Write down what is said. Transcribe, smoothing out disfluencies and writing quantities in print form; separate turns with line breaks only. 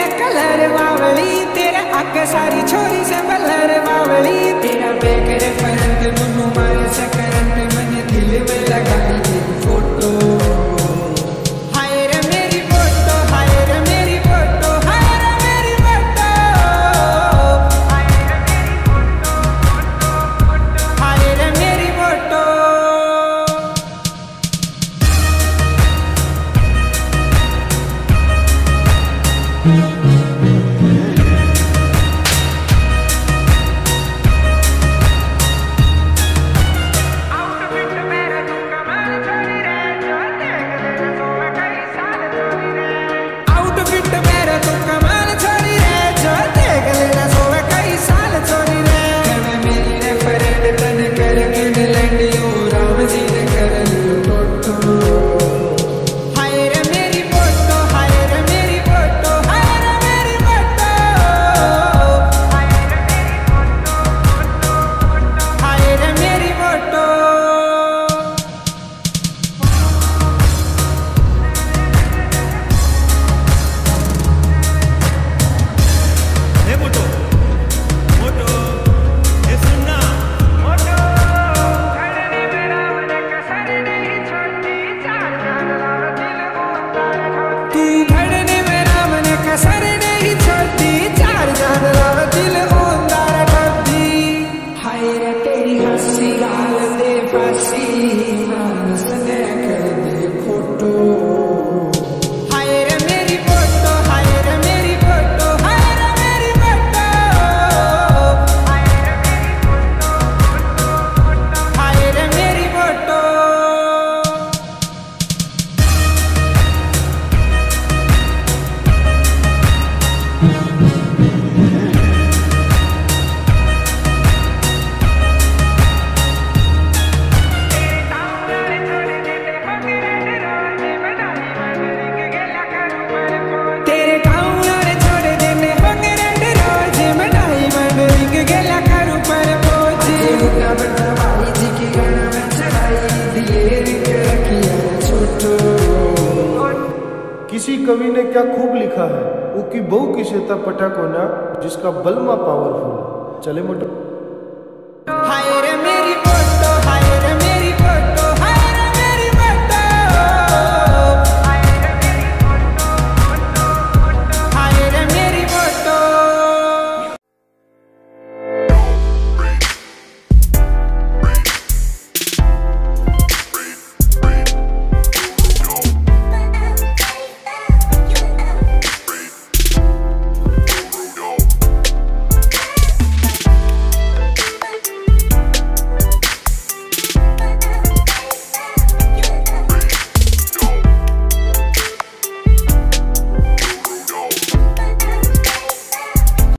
Colour बावली, तेरा आके सारी छोरी से बलर बावली। तेरा बैक रेफरेंस मुन्नू मारे से करंट, मैंने दिल में लगाई तेरी फोटो। हाय रे मेरी फोटो, हाय रे मेरी फोटो, हाय रे मेरी फोटो, हाय रे मेरी फोटो, हाय रे मेरी फोटो।
किसी कवि ने क्या खूब लिखा है, वो की बहु की सेता पटा कोना जिसका बलमा पावरफुल। चले मोटो।